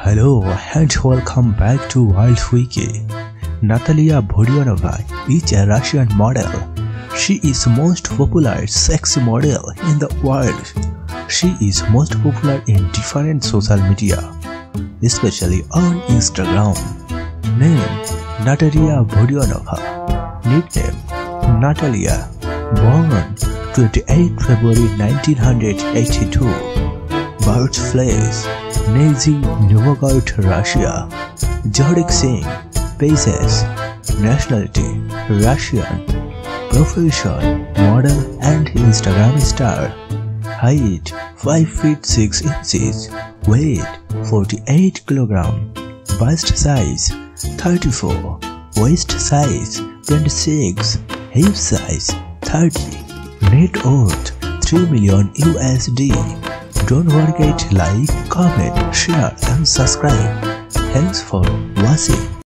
Hello and welcome back to Wiki. Natalia Vodianova is a Russian model. She is most popular sex model in the world. She is most popular in different social media, especially on Instagram. Name Natalia Vodianova. Nickname Natalia. Born 28 February 1982. Birthplace Nizhny Novgorod, Russia. Zodiac sign Pisces. Nationality Russian. Profession model and Instagram star. Height 5 feet 6 inches. Weight 48 kg. Bust size 34. Waist size 26. Hip size 30. Net worth $3 million USD. Don't forget to like, comment, share and subscribe. Thanks for watching.